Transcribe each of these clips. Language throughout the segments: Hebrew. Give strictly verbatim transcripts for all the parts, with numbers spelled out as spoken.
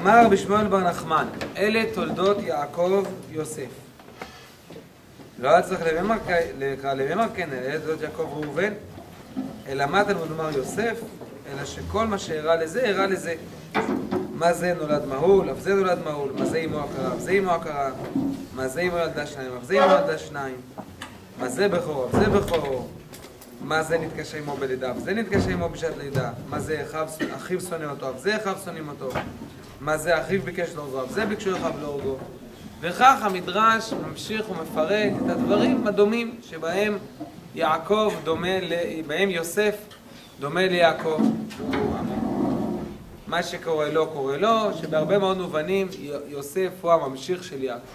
אמר רבי שמואל בר נחמן, אלה תולדות יעקב יוסף. לא היה צריך לקרוא לוי כן, אלה תולדות יעקב ראובן, אלא מה תלמוד לומר יוסף, אלא שכל מה שהראה לזה, הראה לזה. מה זה נולד מהול, אף זה נולד מהול, מה זה אמו הכרה, אף זה אמו הכרה, מה זה אמו ילדה שניים, אף זה אמו ילדה שניים, מה זה בכור, אף זה בכור, מה זה נתקשר עמו בלידה, אף זה נתקשר עמו בשעת לידה, מה זה אחיו שונא אותו, אף זה אחיו שונאים אותו, מה זה אחיו ביקש להורגו, אף זה ביקשו אחיו להורגו. וכך המדרש ממשיך ומפרט את הדברים הדומים שבהם יעקב דומה, בהם יוסף דומה ליעקב. מה שקורה לו קורה לו, שבהרבה מאוד מובנים יוסף הוא הממשיך של יעקב.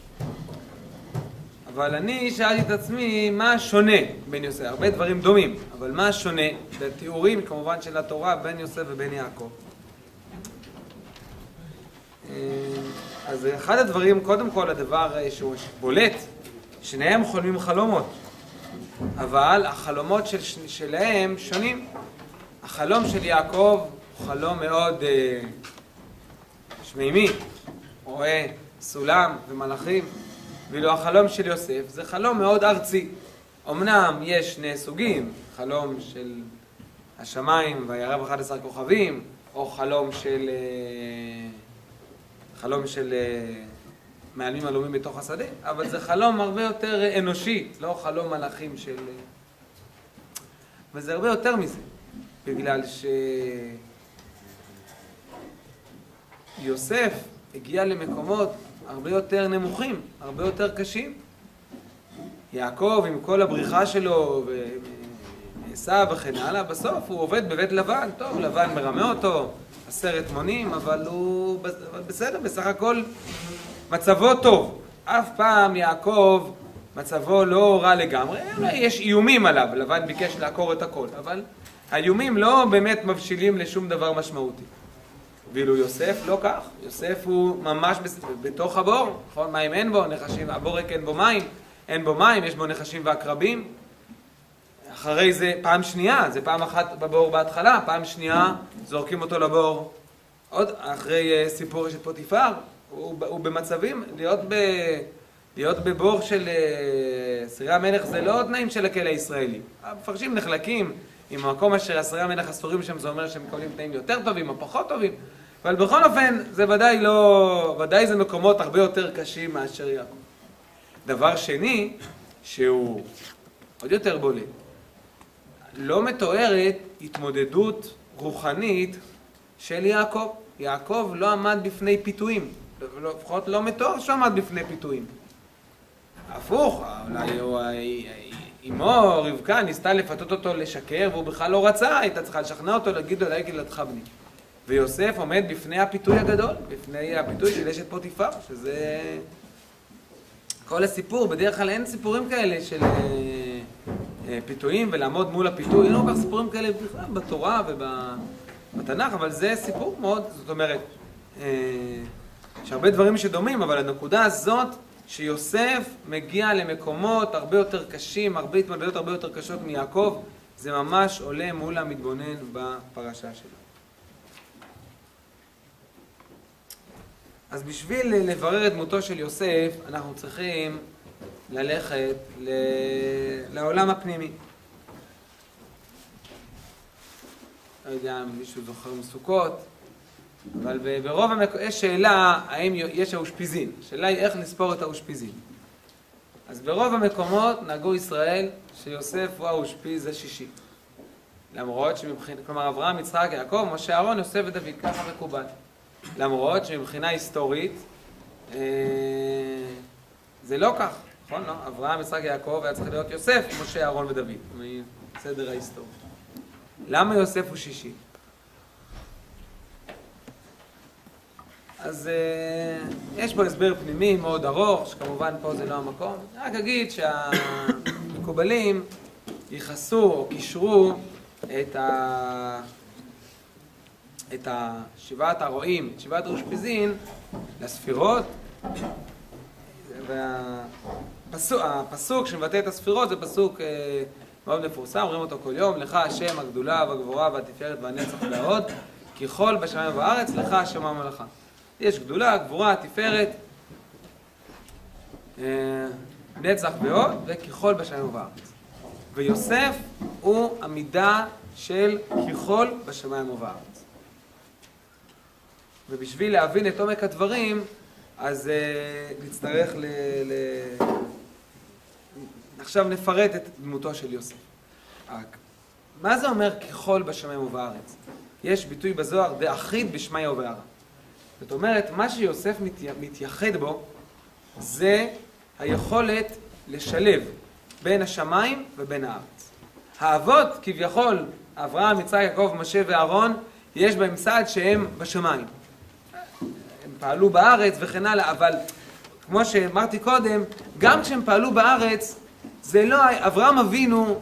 אבל אני שאלתי את עצמי מה שונה בין יוסף, הרבה דברים דומים, אבל מה שונה בתיאורים כמובן של התורה בין יוסף ובין יעקב. אז אחד הדברים, קודם כל הדבר שהוא בולט, שניהם חולמים חלומות, אבל החלומות של, שלהם שונים. החלום של יעקב הוא חלום מאוד אה, שמימי, רואה סולם ומלאכים, ואילו החלום של יוסף זה חלום מאוד ארצי. אמנם יש שני סוגים, חלום של השמיים וירא ב-אחד עשר כוכבים, או חלום של אה, חלום של אה, מעלמים עלומים בתוך השדה, אבל זה חלום הרבה יותר אנושי, לא חלום מלאכים של... וזה הרבה יותר מזה, בגלל שיוסף הגיע למקומות הרבה יותר נמוכים, הרבה יותר קשים. יעקב עם כל הבריחה שלו ועשיו וכן הלאה, בסוף הוא עובד בבית לבן, טוב, לבן מרמה אותו, עשרת מונים, אבל הוא בסדר, בסך הכל מצבו טוב. אף פעם יעקב מצבו לא רע לגמרי, אולי יש איומים עליו, לבן ביקש לעקור את הכל, אבל האיומים לא באמת מבשילים לשום דבר משמעותי. ואילו יוסף לא כך, יוסף הוא ממש בתוך הבור, נכון? מים אין בו, נחשים, הבור רק אין בו מים, אין בו מים, יש בו נחשים ועקרבים. אחרי זה פעם שנייה, זה פעם אחת בבור בהתחלה, פעם שנייה זורקים אותו לבור. עוד אחרי סיפור של פוטיפר, הוא, הוא במצבים, להיות, ב, להיות בבור של אסירי המלך זה לא תנאים של הכלא הישראלי. המפרשים נחלקים עם המקום אשר אסירי המלך אסורים שם, זה אומר שהם מקבלים תנאים יותר טובים או פחות טובים, אבל בכל אופן זה ודאי לא, ודאי זה מקומות הרבה יותר קשים מאשר יעקב. דבר שני, שהוא עוד יותר בולט, לא מתוארת התמודדות רוחנית של יעקב. יעקב לא עמד בפני פיתויים, לפחות לא מתואר שעמד בפני פיתויים. הפוך, אולי אמו רבקה ניסתה לפתות אותו לשקר והוא בכלל לא רצה, הייתה צריכה לשכנע אותו להגיד לו להגיד לתחבני. ויוסף עומד בפני הפיתוי הגדול, בפני הפיתוי של אשת פוטיפר, שזה כל הסיפור. בדרך כלל אין סיפורים כאלה של פיתויים ולעמוד מול הפיתוי, אין לא כך סיפורים כאלה בכלל בתורה ובתנ"ך, אבל זה סיפור מאוד, זאת אומרת, יש הרבה דברים שדומים, אבל הנקודה הזאת שיוסף מגיע למקומות הרבה יותר קשים, הרבה התמודדות הרבה יותר קשות מיעקב, זה ממש עולה מול המתבונן בפרשה שלו. אז בשביל לברר את דמותו של יוסף, אנחנו צריכים ללכת ל... לעולם הפנימי. לא יודע אם מישהו זוכר מסוכות, אבל ברוב המקומות יש שאלה האם יש האושפיזין. השאלה היא איך לספור את האושפיזין. אז ברוב המקומות נהגו ישראל שיוסף הוא האושפיז השישי. למרות שמבחינת, כלומר אברהם, יצחק, יעקב, משה, אהרון, יוסף ודוד, ככה מקובל. למרות שמבחינה היסטורית אה, זה לא כך, נכון? לא? אברהם, יצחק, יעקב היה צריך להיות יוסף, משה, אהרון ודוד, מסדר ההיסטורי. למה יוסף הוא שישי? אז אה, יש בו הסבר פנימי מאוד ארוך, שכמובן פה זה לא המקום. רק אגיד שהמקובלים ייחסו או קישרו את ה... את שבעת הרועים, את שבעת האושפיזין, לספירות, והפסוק שמבטא את הספירות זה פסוק מאוד מפורסם, אומרים אותו כל יום, לך השם הגדולה והגבורה והתפארת והנצח וההוד, כי כל בשמיים ובארץ, לך השם המלאכה. יש גדולה, גבורה, תפארת, נצח ועוד, וככל בשמיים ובארץ. ויוסף הוא המידה של ככל בשמיים ובארץ. ובשביל להבין את עומק הדברים, אז uh, נצטרך ל... ל... עכשיו נפרט את דמותו של יוסף. מה זה אומר ככל בשמיים ובארץ? יש ביטוי בזוהר, דאחיד בשמיא ובארץ. זאת אומרת, מה שיוסף מתייחד בו, זה היכולת לשלב בין השמיים ובין הארץ. האבות, כביכול, אברהם, יצחק, יעקב, משה ואהרון, יש בהם צד שהם בשמיים. הם פעלו בארץ וכן הלאה, אבל כמו שאמרתי קודם, גם כשהם פעלו בארץ, זה לא, אברהם אבינו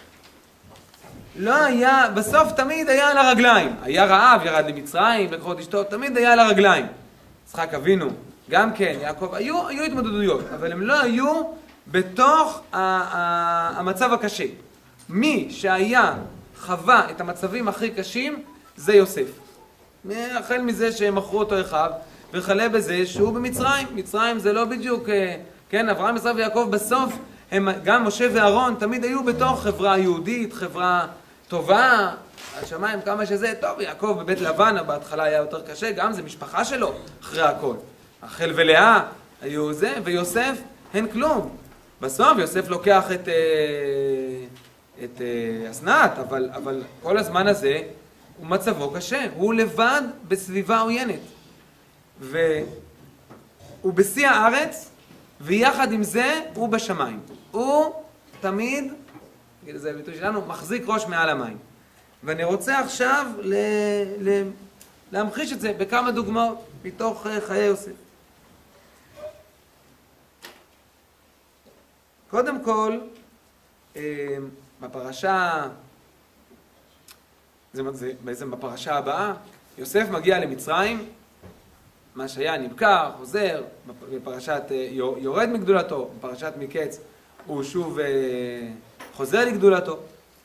לא היה, בסוף תמיד היה על הרגליים. היה רעב, ירד למצרים, לקחות אשתו, תמיד היה על הרגליים. יצחק אבינו, גם כן, יעקב, היו, היו התמודדויות, אבל הם לא היו בתוך ה- ה- המצב הקשה. מי שהיה חווה את המצבים הכי קשים, זה יוסף. החל מזה שהם מכרו אותו אחיו, וכלה בזה שהוא במצרים. מצרים זה לא בדיוק, כן, אברהם, יצחק ויעקב בסוף, הם, גם משה ואהרון תמיד היו בתוך חברה יהודית, חברה טובה, השמיים כמה שזה, טוב, יעקב בבית לבן, בהתחלה היה יותר קשה, גם זה משפחה שלו, אחרי הכל. רחל ולאה היו זה, ויוסף אין כלום. בסוף יוסף לוקח את, את אסנת, אבל, אבל כל הזמן הזה הוא מצבו קשה, הוא לבד בסביבה עוינת. והוא בשיא הארץ, ויחד עם זה הוא בשמיים. הוא תמיד, נגיד את זה בביטוי שלנו, מחזיק ראש מעל המים. ואני רוצה עכשיו ל, ל, להמחיש את זה בכמה דוגמאות מתוך חיי יוסף. קודם כל, בפרשה, זה, זה בעצם בפרשה הבאה, יוסף מגיע למצרים, מה שהיה נמכר, חוזר, בפרשת יורד מגדולתו, בפרשת מקץ הוא שוב חוזר לגדולתו.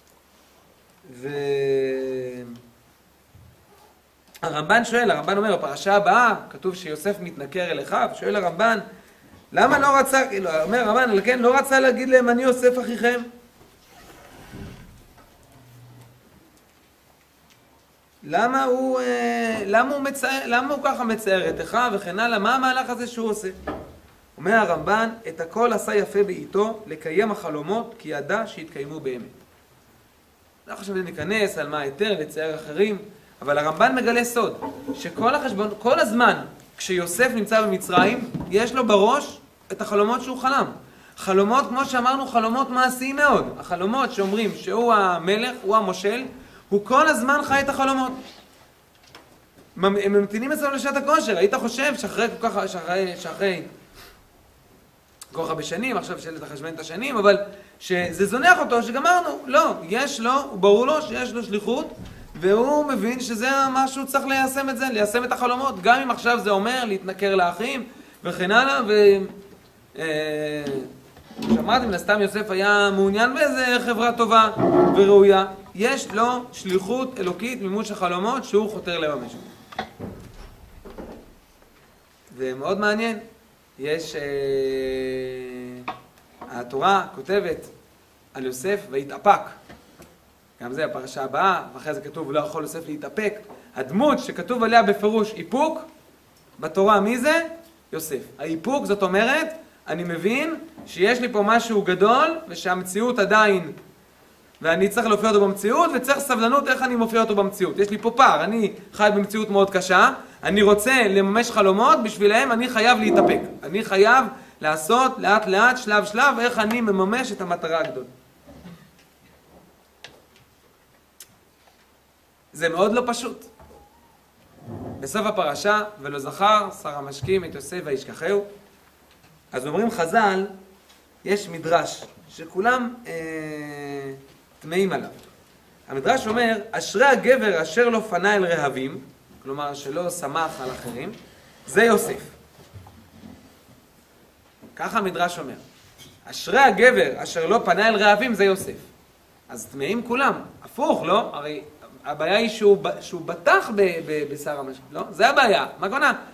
והרמב"ן שואל, הרמב"ן אומר, בפרשה הבאה כתוב שיוסף מתנכר אל אחיו, שואל הרמב"ן, למה לא רצה, אומר הרמב"ן, על כן לא רצה להגיד להם אני יוסף אחיכם? למה הוא, למה הוא מצער, למה הוא ככה מצער את אחיו וכן הלאה? מה המהלך הזה שהוא עושה? אומר הרמב"ן, את הכל עשה יפה בעיתו לקיים החלומות כי ידע שהתקיימו באמת. לא חושב להיכנס על מה היתר לצייר אחרים, אבל הרמב"ן מגלה סוד, שכל החשבון, כל הזמן כשיוסף נמצא במצרים, יש לו בראש את החלומות שהוא חלם. חלומות, כמו שאמרנו, חלומות מעשיים מאוד. החלומות שאומרים שהוא המלך, הוא המושל, הוא כל הזמן חי את החלומות. הם ממתינים אצלנו לשעת הכושר. היית חושב שאחרי כל כך, שאחרי, שאחרי כל כך הרבה שנים, עכשיו שאלה תחשבן את השנים, אבל שזה זונח אותו, שגמרנו. לא, יש לו, הוא ברור לו שיש לו שליחות, והוא מבין שזה משהו צריך ליישם את זה, ליישם את החלומות, גם אם עכשיו זה אומר להתנכר לאחים וכן הלאה, ו... שמעתם, לסתם יוסף היה מעוניין באיזה חברה טובה וראויה. יש לו שליחות אלוקית, מימוש החלומות, שהוא חותר לממש. ומאוד מעניין, יש... התורה כותבת על יוסף והתאפק. גם זה הפרשה הבאה, ואחרי זה כתוב לא יכול יוסף להתאפק. הדמות שכתוב עליה בפירוש איפוק, בתורה מי זה? יוסף. האיפוק זאת אומרת, אני מבין שיש לי פה משהו גדול, ושהמציאות עדיין, ואני צריך להופיע אותו במציאות, וצריך סבלנות איך אני מופיע אותו במציאות. יש לי פה פער, אני חי במציאות מאוד קשה, אני רוצה לממש חלומות, בשבילהם אני חייב להתאפק. אני חייב לעשות לאט לאט, שלב שלב, איך אני מממש את המטרה הגדולה. זה מאוד לא פשוט. בסוף הפרשה, ולא זכר שר המשקים את יוסף וישכחהו. אז אומרים חז"ל, יש מדרש שכולם אה, תמאים עליו. המדרש אומר, אשרי הגבר אשר לא פנה אל רהבים, כלומר שלא שמח על אחרים, זה יוסף. ככה המדרש אומר. אשרי הגבר אשר לא פנה אל רהבים, זה יוסף. אז תמאים כולם. הפוך, לא? הרי הבעיה היא שהוא, שהוא בטח בשר המשקים, לא? זה הבעיה. מה קונה?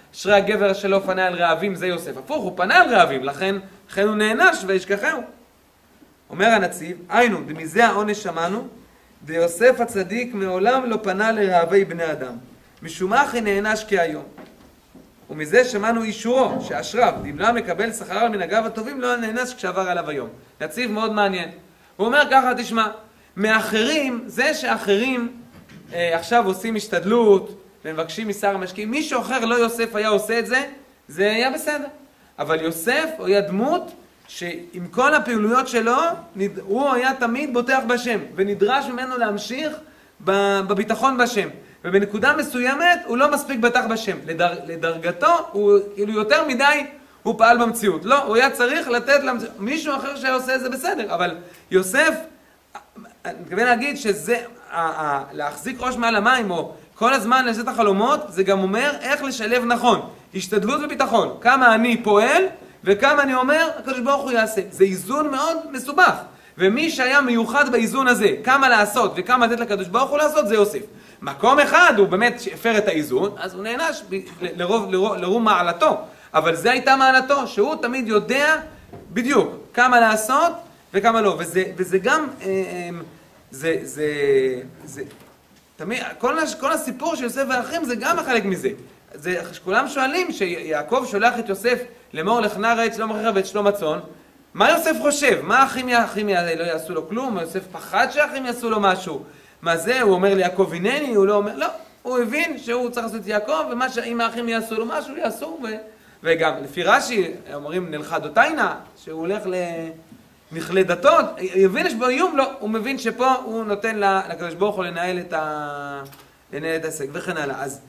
אשרי הגבר שלא פנה אל רעבים, זה יוסף. הפוך, הוא פנה אל רעבים, לכן, לכן הוא נענש וישכחהו. אומר הנציב, היינו, דמזה העונש שמענו, ויוסף הצדיק מעולם לא פנה לרעבי בני אדם. משום מה הכי נענש כהיום. ומזה שמענו אישורו, שאשריו, דמלם לקבל שכר על מנהגיו הטובים, לא נענש כשעבר עליו היום. נציב מאוד מעניין. הוא אומר ככה, תשמע, מאחרים, זה שאחרים אה, עכשיו עושים השתדלות, ומבקשים משר המשקיעים, מישהו אחר, לא יוסף, היה עושה את זה, זה היה בסדר. אבל יוסף הוא היה דמות שעם כל הפעילויות שלו, הוא היה תמיד בוטח בשם, ונדרש ממנו להמשיך בביטחון בשם. ובנקודה מסוימת הוא לא מספיק בטח בשם. לדר, לדרגתו, הוא כאילו יותר מדי, הוא פעל במציאות. לא, הוא היה צריך לתת למציאות. מישהו אחר שהיה עושה את זה בסדר, אבל יוסף, אני מתכוון להגיד שזה, להחזיק ראש מעל המים, או כל הזמן לעשות החלומות, זה גם אומר איך לשלב נכון. השתדלות וביטחון. כמה אני פועל, וכמה אני אומר, הקדוש ברוך הוא יעשה. זה איזון מאוד מסובך. ומי שהיה מיוחד באיזון הזה, כמה לעשות וכמה לתת לקדוש ברוך הוא לעשות, זה יוסף. מקום אחד הוא באמת הפר את האיזון, אז הוא נענש לרוב, לרוב, לרוב מעלתו. אבל זה הייתה מעלתו, שהוא תמיד יודע בדיוק כמה לעשות וכמה לא. וזה, וזה גם, זה, זה, זה, תמיד, כל, כל הסיפור של יוסף והאחים זה גם חלק מזה. זה, כולם שואלים שיעקב שולח את יוסף לאמור לך נא ראה את שלום אחיך ואת שלום הצאן. מה יוסף חושב? מה האחים, האחים לא יעשו לו כלום? יוסף פחד שהאחים יעשו לו משהו? מה זה? הוא אומר ליעקב הנני? הוא לא אומר, לא. הוא הבין שהוא צריך לעשות את יעקב, ומה שאם האחים יעשו לו משהו, יעשו. ו... וגם לפי רש"י, אומרים נלכה דותיינה, שהוא הולך למכלי דתות, יבין יש בו איום? לא. הוא מבין שפה הוא נותן לקדוש ברוך הוא לנהל את ה... לנהל את העסק וכן הלאה. אז...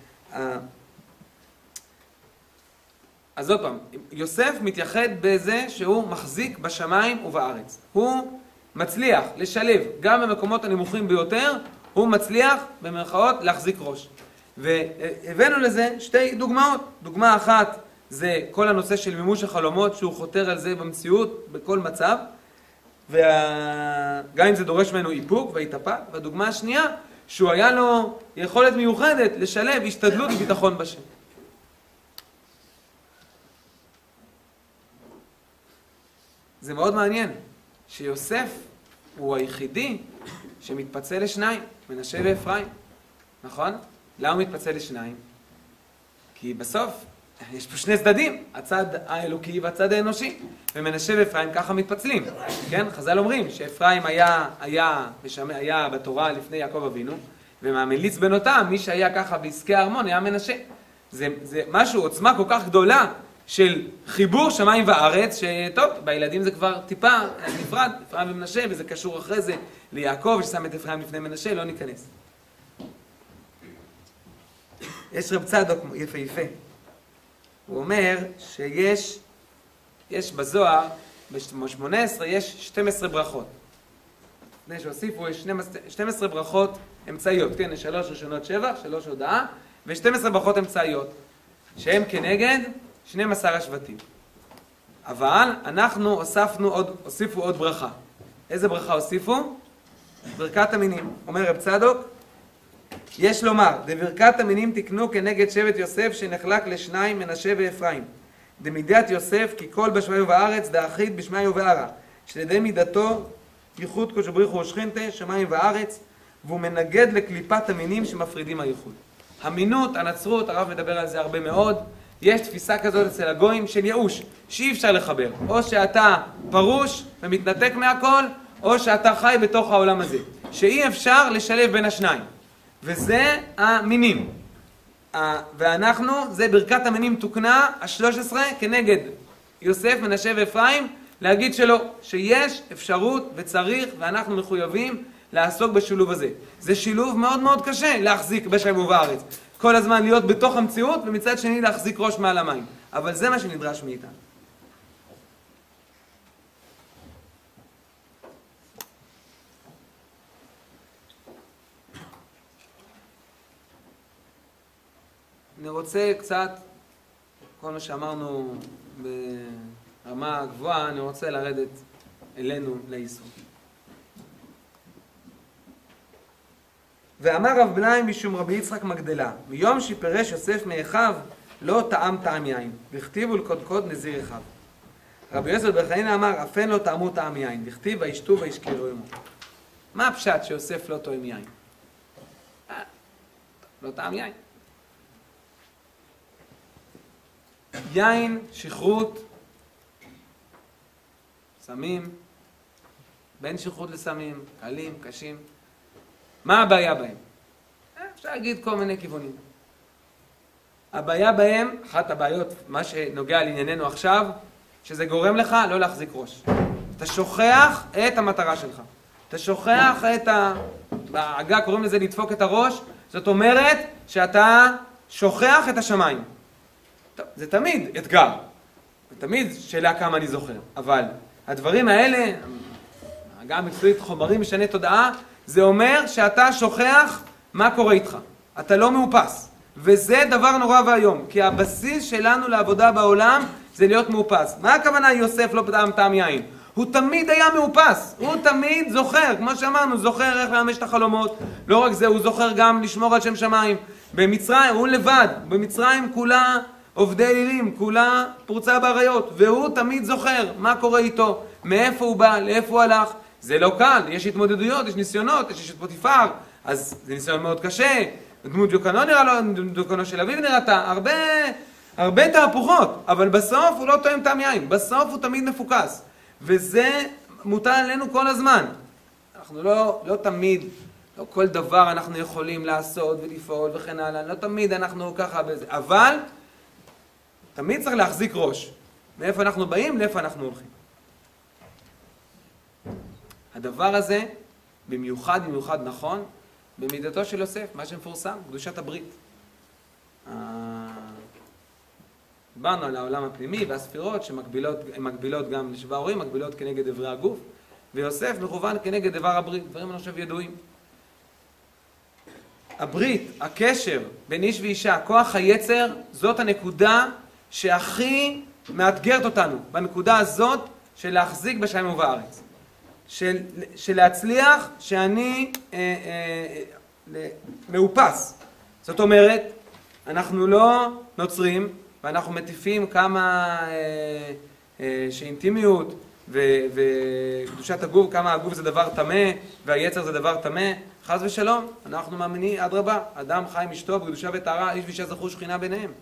אז עוד פעם, יוסף מתייחד בזה שהוא מחזיק בשמיים ובארץ. הוא מצליח לשלב גם במקומות הנמוכים ביותר, הוא מצליח במרכאות להחזיק ראש. והבאנו לזה שתי דוגמאות. דוגמה אחת זה כל הנושא של מימוש החלומות, שהוא חותר על זה במציאות בכל מצב, וגם אם זה דורש ממנו איפוק והתאפק. והדוגמה השנייה, שהוא היה לו יכולת מיוחדת לשלב השתדלות וביטחון בשם. זה מאוד מעניין, שיוסף הוא היחידי שמתפצל לשניים, מנשה ואפרים, נכון? למה הוא מתפצל לשניים? כי בסוף יש פה שני צדדים, הצד האלוקי והצד האנושי, ומנשה ואפרים ככה מתפצלים, כן? חז"ל אומרים שאפרים היה, היה, משמע, היה בתורה לפני יעקב אבינו, ומהמליץ בנותם, מי שהיה ככה בעסקי הארמון היה מנשה. זה, זה משהו, עוצמה כל כך גדולה, של חיבור שמיים וארץ, שטוב, בילדים זה כבר טיפה נפרד, אפרים ומנשה, וזה קשור אחרי זה ליעקב, ששם את אפרים לפני מנשה, לא ניכנס. יש רב צדוק יפה יפה. הוא אומר שיש, יש בזוהר, ב-שמונה עשרה יש שתים עשרה ברכות. לפני שהוסיפו, יש שתים עשרה ברכות אמצעיות, כן, שלוש ראשונות שבח, שלוש הודעה, ו-שתים עשרה ברכות אמצעיות, שהן כנגד שנים עשר השבטים. אבל אנחנו הוספנו עוד, הוסיפו עוד ברכה. איזה ברכה הוסיפו? ברכת המינים. אומר רב צדוק, יש לומר, דברכת המינים תקנו כנגד שבט יוסף שנחלק לשניים, מנשה ואפרים. דמידת יוסף כי כל בשמיים ובארץ דאחיד בשמיים ובארה. שלידי מידתו ייחוד קודש בריך הוא ושכינתה, שמיים וארץ, והוא מנגד לקליפת המינים שמפרידים הייחוד. המינות, הנצרות, הרב מדבר על זה הרבה מאוד. יש תפיסה כזאת אצל הגויים של ייאוש, שאי אפשר לחבר. או שאתה פרוש ומתנתק מהכל, או שאתה חי בתוך העולם הזה. שאי אפשר לשלב בין השניים. וזה המינים. ואנחנו, זה ברכת המינים תוקנה, ה-שלוש עשרה, כנגד יוסף, מנשה ואפרים, להגיד שלא, שיש אפשרות וצריך, ואנחנו מחויבים לעסוק בשילוב הזה. זה שילוב מאוד מאוד קשה להחזיק בשם ובארץ. כל הזמן להיות בתוך המציאות, ומצד שני להחזיק ראש מעל המים. אבל זה מה שנדרש מאיתנו. אני רוצה קצת, כל מה שאמרנו ברמה גבוהה, אני רוצה לרדת אלינו ליסוד. ואמר רב בניים משום רבי יצחק מגדלה, מיום שפרש יוסף מאחיו לא טעם טעם יין, וכתיבו לקודקוד נזיר אחד. רבי יוסף בן חנינא אמר, אף אין לא טעמו טעם יין, וכתיב וישתו וישכרו עמו. מה הפשט שיוסף לא טועם יין? לא טעם יין. יין, שכרות, סמים, בין שכרות לסמים, קלים, קשים. מה הבעיה בהם? אפשר להגיד כל מיני כיוונים. הבעיה בהם, אחת הבעיות, מה שנוגע לענייננו עכשיו, שזה גורם לך לא להחזיק ראש. אתה שוכח את המטרה שלך. אתה שוכח את ה... בעגה קוראים לזה לדפוק את הראש, זאת אומרת שאתה שוכח את השמיים. טוב, זה תמיד אתגר. זה תמיד שאלה כמה אני זוכר. אבל הדברים האלה, העגה המקצועית חומרים משנה תודעה, זה אומר שאתה שוכח מה קורה איתך. אתה לא מאופס. וזה דבר נורא והיום, כי הבסיס שלנו לעבודה בעולם זה להיות מאופס. מה הכוונה יוסף לא טעם טעם יין? הוא תמיד היה מאופס, הוא תמיד זוכר, כמו שאמרנו, זוכר איך לממש את החלומות. לא רק זה, הוא זוכר גם לשמור על שם שמיים. במצרים, הוא לבד, במצרים כולה עובדי אלילים, כולה פרוצה באריות, והוא תמיד זוכר מה קורה איתו, מאיפה הוא בא, לאיפה הוא הלך. זה לא קל, יש התמודדויות, יש ניסיונות, יש את פוטיפר, אז זה ניסיון מאוד קשה. דמות דיוקנו נראה לו, דיוקנו של אביו נראתה, הרבה, הרבה תהפוכות, אבל בסוף הוא לא טועם טעם יין, בסוף הוא תמיד מפוקס, וזה מוטל עלינו כל הזמן. אנחנו לא, לא תמיד, לא כל דבר אנחנו יכולים לעשות ולפעול וכן הלאה, לא תמיד אנחנו ככה בזה, אבל תמיד צריך להחזיק ראש, מאיפה אנחנו באים, לאיפה אנחנו הולכים. הדבר הזה, במיוחד, במיוחד נכון, במידתו של יוסף, מה שמפורסם, קדושת הברית. דיברנו על העולם הפנימי והספירות שמקבילות מקבילות גם לשבע ההורים, מקבילות כנגד איברי הגוף, ויוסף מכוון כנגד איבר הברית, דברים אני חושב ידועים. הברית, הקשר בין איש ואישה, כוח היצר, זאת הנקודה שהכי מאתגרת אותנו, בנקודה הזאת של להחזיק בשמיים ובארץ. של, של להצליח שאני אה, אה, מאופס. זאת אומרת, אנחנו לא נוצרים, ואנחנו מטיפים כמה אה, אה, שאינטימיות ו, וקדושת הגוף, כמה הגוף זה דבר טמא, והיצר זה דבר טמא. חס ושלום, אנחנו מאמינים, אדרבה, אדם חי עם אשתו בקדושה וטהרה, איש ואישה זכו שכינה ביניהם.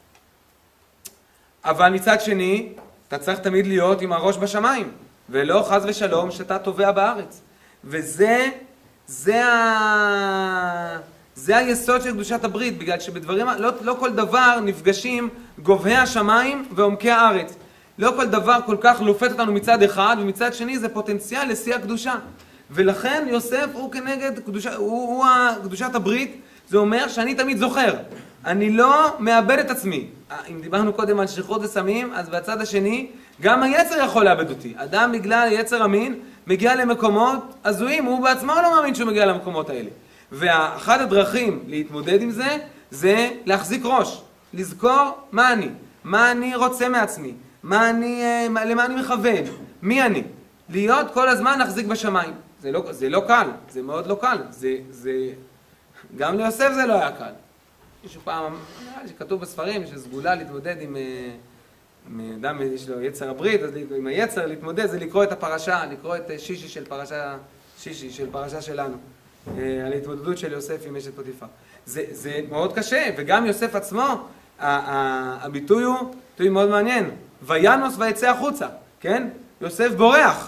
אבל מצד שני, אתה צריך תמיד להיות עם הראש בשמיים. ולא חס ושלום שאתה טובע בארץ. וזה, זה, ה... זה היסוד של קדושת הברית, בגלל שבדברים, לא, לא כל דבר נפגשים גובהי השמיים ועומקי הארץ. לא כל דבר כל כך לופת אותנו מצד אחד, ומצד שני זה פוטנציאל לשיא הקדושה. ולכן יוסף הוא כנגד קדושה, הוא, הוא קדושת הברית, זה אומר שאני תמיד זוכר. אני לא מאבד את עצמי. אם דיברנו קודם על שכרות וסמים, אז בצד השני, גם היצר יכול לאבד אותי. אדם בגלל יצר המין מגיע למקומות הזויים, הוא בעצמו לא מאמין שהוא מגיע למקומות האלה. ואחת הדרכים להתמודד עם זה, זה להחזיק ראש. לזכור מה אני, מה אני רוצה מעצמי, מה אני, למה אני מכוון, מי אני. להיות כל הזמן להחזיק בשמיים. זה לא, זה לא קל, זה מאוד לא קל. זה, זה, גם ליוסף זה לא היה קל. מישהו פעם, שכתוב בספרים שסגולה להתמודד עם, עם אדם יש לו יצר הברית, אז עם היצר להתמודד זה לקרוא את הפרשה, לקרוא את שישי של פרשה, שישי של פרשה שלנו, על ההתמודדות של יוסף עם אשת פוטיפר. זה, זה מאוד קשה, וגם יוסף עצמו, הביטוי הוא ביטוי מאוד מעניין, וינוס ויצא החוצה, כן? יוסף בורח,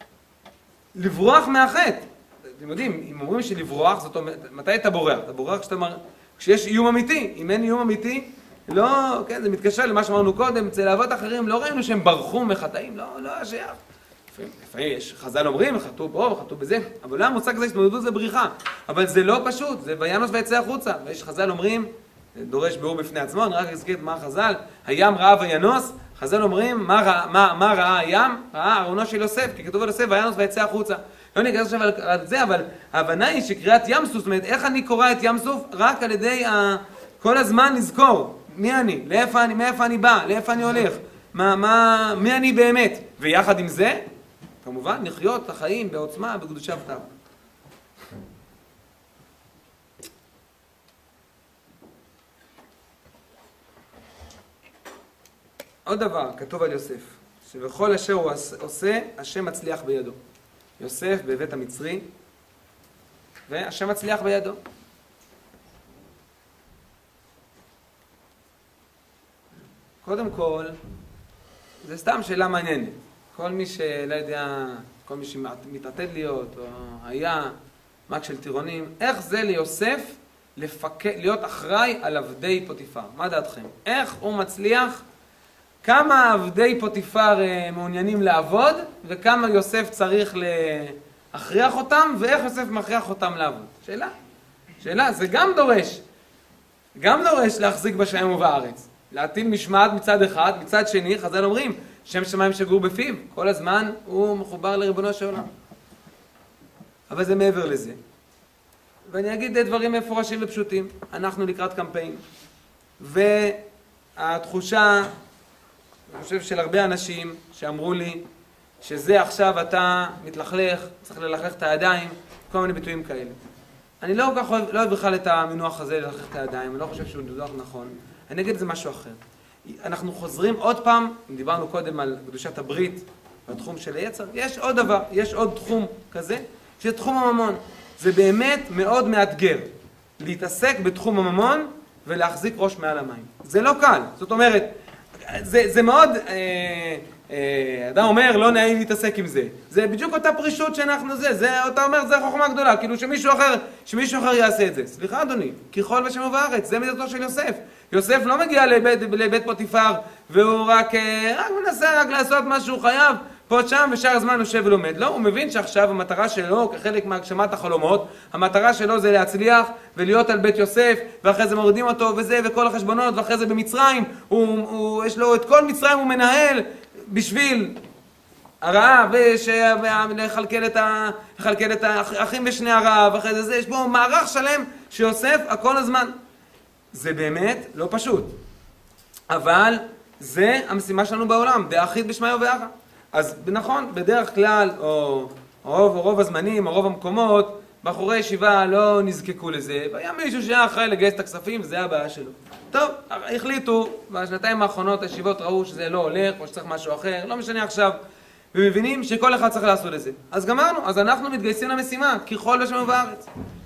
לברוח מהחטא. אתם יודעים, אם אומרים שלברוח, זאת אומרת, מתי אתה בורח? אתה בורח כשאתה מר... כשיש איום אמיתי. אם אין איום אמיתי, לא, כן, זה מתקשר למה שאמרנו קודם, אצל האבות אחרים לא ראינו שהם ברחו מחטאים, לא, לא היה שייך. לפעמים יש, חז"ל אומרים, חטאו פה, חטאו בזה, אבל לא המושג הזה, התמודדות זה בריחה. אבל זה לא פשוט, זה וינוס ויצא החוצה. ויש חז"ל אומרים, דורש ביאור בפני עצמו, אני רק אזכיר את מה חז"ל, הים ראה וינוס, חז"ל אומרים, מה ראה, מה, מה ראה הים? ראה ארונו של יוסף, כי כתוב על יוסף, וינוס ויצא החוצה. לא ניכנס עכשיו על זה, אבל ההבנה היא שקריאת ים סוף, זאת אומרת, איך אני קורא את ים סוף? רק על ידי ה... כל הזמן לזכור, מי אני? לאיפה אני, מאיפה אני בא? לאיפה אני הולך? מה, מה, מי אני באמת? ויחד עם זה, כמובן, לחיות את החיים בעוצמה, בקדושה וטהרה. עוד דבר, כתוב על יוסף, שבכל אשר הוא עושה, השם מצליח בידו. יוסף בבית המצרי, והשם מצליח בידו. קודם כל, זה סתם שאלה מעניינת. כל מי שלא יודע, כל מי שמתעתד להיות, או היה מק של טירונים, איך זה ליוסף לפק... להיות אחראי על עבדי פוטיפר? מה דעתכם? איך הוא מצליח? כמה עבדי פוטיפר מעוניינים לעבוד, וכמה יוסף צריך להכריח אותם, ואיך יוסף מכריח אותם לעבוד? שאלה. שאלה, זה גם דורש. גם דורש להחזיק בשמיים ובארץ. להטיל משמעת מצד אחד, מצד שני, חז"ל אומרים, שם שמיים שגור בפיו, כל הזמן הוא מחובר לריבונו של עולם. אבל זה מעבר לזה. ואני אגיד דברים מפורשים ופשוטים. אנחנו לקראת קמפיין. והתחושה, אני חושב של הרבה אנשים שאמרו לי, שזה עכשיו אתה מתלכלך, צריך ללכלך את הידיים, כל מיני ביטויים כאלה. אני לא כל כך אוהב, לא אוהב בכלל את המינוח הזה ללכלך את הידיים, אני לא חושב שהוא מינוח נכון. אני אגיד את זה משהו אחר. אנחנו חוזרים עוד פעם, אם דיברנו קודם על קדושת הברית, בתחום של היצר, יש עוד דבר, יש עוד תחום כזה, שזה תחום הממון. זה באמת מאוד מאתגר להתעסק בתחום הממון ולהחזיק ראש מעל המים. זה לא קל, זאת אומרת, זה, זה מאוד, אה, אה, אדם אומר, לא נעים להתעסק עם זה. זה בדיוק אותה פרישות שאנחנו זה, זה, אתה אומר, זה חוכמה גדולה, כאילו שמישהו אחר, שמישהו אחר יעשה את זה. סליחה אדוני, ככל ושמו בארץ, זה מידתו של יוסף. יוסף לא מגיע לבית, לבית פוטיפר, והוא רק, רק מנסה רק לעשות מה שהוא חייב, פה שם ושאר הזמן יושב ולומד. לא, הוא מבין שעכשיו המטרה שלו, כחלק מהגשמת החלומות, המטרה שלו זה להצליח ולהיות על בית יוסף, ואחרי זה מורידים אותו וזה, וכל החשבונות, ואחרי זה במצרים, הוא, הוא, יש לו את כל מצרים הוא מנהל בשביל הרעב, ולחלקל את, ה, לחלקל את האחים בשני הרעב, אחרי זה, זה, יש בו מערך שלם שיוסף הכל הזמן. זה באמת לא פשוט. אבל זה המשימה שלנו בעולם, דאחיד בשמיא ובארה. אז נכון, בדרך כלל, או רוב, או רוב הזמנים, או רוב המקומות, בחורי ישיבה לא נזקקו לזה, והיה מישהו שהיה אחראי לגייס את הכספים, וזה הבעיה שלו. טוב, החליטו, בשנתיים האחרונות הישיבות ראו שזה לא הולך, או שצריך משהו אחר, לא משנה עכשיו, ומבינים שכל אחד צריך לעשות את זה. אז גמרנו, אז אנחנו מתגייסים למשימה, ככל ושמו בארץ.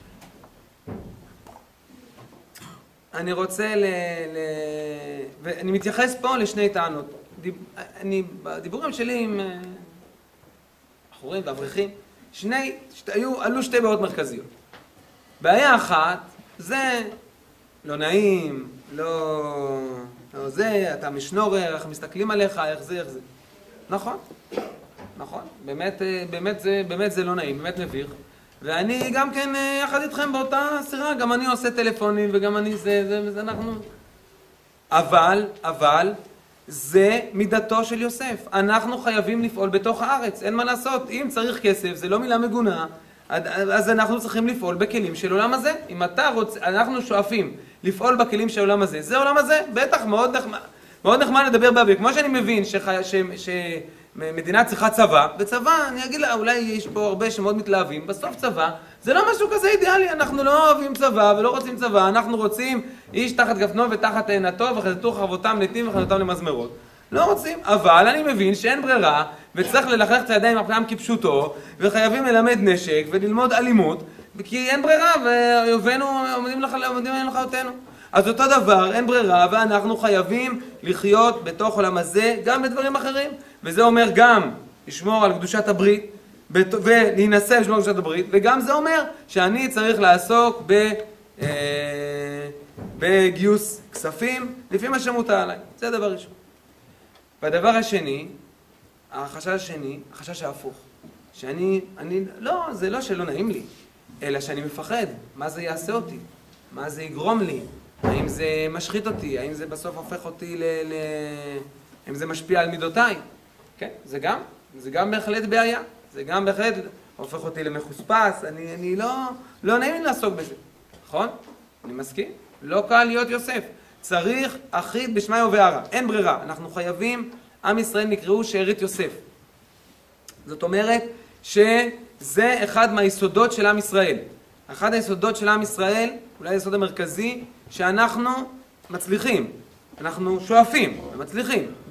אני רוצה ל... ל... ואני מתייחס פה לשני טענות. דיב... אני, בדיבורים שלי עם בחורים ואברכים, שני, היו, עלו שתי בעיות מרכזיות. בעיה אחת, זה לא נעים, לא, לא זה, אתה משנורר, איך מסתכלים עליך, איך זה, איך זה. נכון, נכון, באמת, באמת, זה, באמת זה לא נעים, באמת מביך. ואני גם כן יחד איתכם באותה סירה, גם אני עושה טלפונים וגם אני זה, זה, זה אנחנו... אבל, אבל, זה מידתו של יוסף. אנחנו חייבים לפעול בתוך הארץ, אין מה לעשות. אם צריך כסף, זה לא מילה מגונה, אז אנחנו צריכים לפעול בכלים של עולם הזה. אם אתה רוצה, אנחנו שואפים לפעול בכלים של עולם הזה, זה עולם הזה, בטח מאוד נחמד, מאוד נחמד לדבר באוויר. כמו שאני מבין שחי, ש, ש, מדינה צריכה צבא, בצבא, אני אגיד לה, אולי יש פה הרבה שמאוד מתלהבים, בסוף צבא, זה לא משהו כזה אידיאלי, אנחנו לא אוהבים צבא ולא רוצים צבא, אנחנו רוצים איש תחת גפנו ותחת עינתו וחזתו חרבותם נתים וחזתם למזמרות. לא רוצים, אבל אני מבין שאין ברירה וצריך ללכלך את הידיים הפעם כפשוטו וחייבים ללמד נשק וללמוד אלימות כי אין ברירה ואויבינו עומדים לכלותנו. אז אותו דבר, אין ברירה ואנחנו חייבים לחיות בתוך עולם הזה גם בדברים אחרים. וזה אומר גם לשמור על קדושת הברית ולהינשא לשמור על קדושת הברית, וגם זה אומר שאני צריך לעסוק ב, אה, בגיוס כספים לפי מה שמוטל עליי. זה הדבר ראשון. והדבר השני, החשש השני, החשש ההפוך. שאני, אני, לא, זה לא שלא נעים לי, אלא שאני מפחד. מה זה יעשה אותי? מה זה יגרום לי? האם זה משחית אותי? האם זה בסוף הופך אותי ל... ל... האם זה משפיע על מידותיי? כן, זה גם, זה גם בהחלט בעיה. זה גם בהחלט הופך אותי למחוספס. אני, אני לא, לא נעים לי לעסוק בזה. נכון? אני מסכים. לא קל להיות יוסף. צריך אחיד בשמיא ובארה. אין ברירה. אנחנו חייבים, עם ישראל נקראו שארית יוסף. זאת אומרת שזה אחד מהיסודות של עם ישראל. אחד היסודות של עם ישראל, אולי היסוד המרכזי, שאנחנו מצליחים. אנחנו שואפים ומצליחים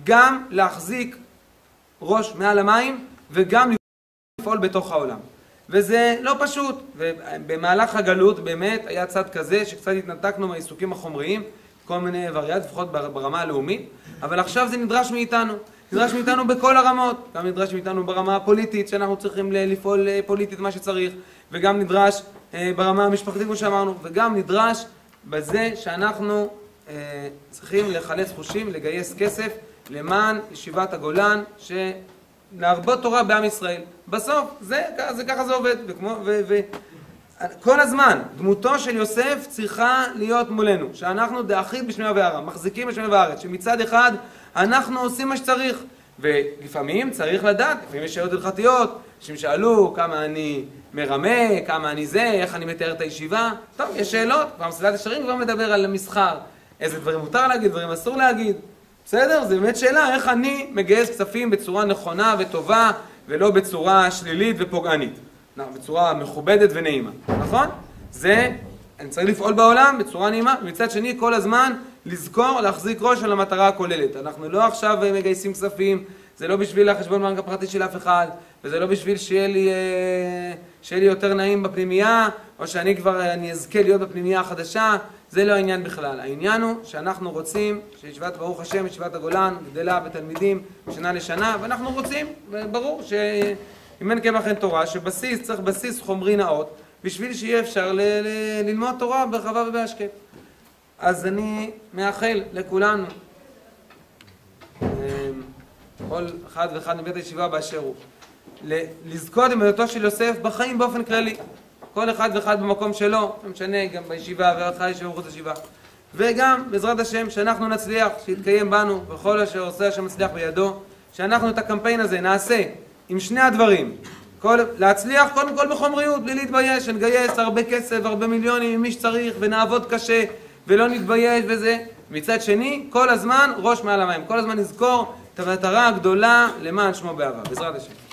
גם להחזיק ראש מעל המים וגם לפעול בתוך העולם. וזה לא פשוט, ובמהלך הגלות באמת היה צד כזה שקצת התנתקנו מהעיסוקים החומריים, כל מיני וריאציות, לפחות ברמה הלאומית, אבל עכשיו זה נדרש מאיתנו, נדרש מאיתנו בכל הרמות, גם נדרש מאיתנו ברמה הפוליטית, שאנחנו צריכים לפעול פוליטית מה שצריך, וגם נדרש ברמה המשפחתית כמו שאמרנו, וגם נדרש בזה שאנחנו צריכים לחלץ חושים, לגייס כסף למען ישיבת הגולן, להרבות תורה בעם ישראל. בסוף, זה, זה ככה זה עובד. וכמו, ו, ו, כל הזמן, דמותו של יוסף צריכה להיות מולנו. שאנחנו דאחיד בשמיה וערה, מחזיקים בשמיה וארץ. שמצד אחד, אנחנו עושים מה שצריך. ולפעמים צריך לדעת, לפעמים יש שאלות הלכתיות, שהם שאלו כמה אני מרמה, כמה אני זה, איך אני מתאר את הישיבה. טוב, יש שאלות. כבר מסילת ישרים כבר מדבר על המסחר. איזה דברים מותר להגיד, דברים אסור להגיד. בסדר? זו באמת שאלה, איך אני מגייס כספים בצורה נכונה וטובה, ולא בצורה שלילית ופוגענית. בצורה מכובדת ונעימה. נכון? זה, אני צריך לפעול בעולם בצורה נעימה, ומצד שני כל הזמן לזכור, להחזיק ראש על המטרה הכוללת. אנחנו לא עכשיו מגייסים כספים, זה לא בשביל החשבון בנק הפרטי של אף אחד, וזה לא בשביל שיהיה לי, שיהיה לי יותר נעים בפנימייה, או שאני כבר אני אזכה להיות בפנימייה החדשה. זה לא העניין בכלל. העניין הוא שאנחנו רוצים שישיבת ברוך השם, ישיבת הגולן, גדלה בתלמידים משנה לשנה, ואנחנו רוצים, ברור שאם אין קמח אין תורה, שבסיס, צריך בסיס חומרי נאות, בשביל שיהיה אפשר ל- ל- ללמוד תורה ברחבה ובהשקט. אז אני מאחל לכולנו, כל אחד ואחד מבית הישיבה באשר הוא, לזכות עם עדותו של יוסף בחיים באופן כללי. כל אחד ואחד במקום שלו, לא משנה, גם בישיבה ואחד ישיבה בחוץ לישיבה. וגם, בעזרת השם, שאנחנו נצליח, שיתקיים בנו, וכל אשר עושה השם מצליח בידו, שאנחנו את הקמפיין הזה נעשה עם שני הדברים. כל, להצליח קודם כל בחומריות, בלי להתבייש, נגייס הרבה כסף, הרבה מיליונים ממי שצריך, ונעבוד קשה, ולא נתבייש וזה. מצד שני, כל הזמן ראש מעל המים, כל הזמן נזכור את המטרה הגדולה למען שמו באהבה. בעזרת השם.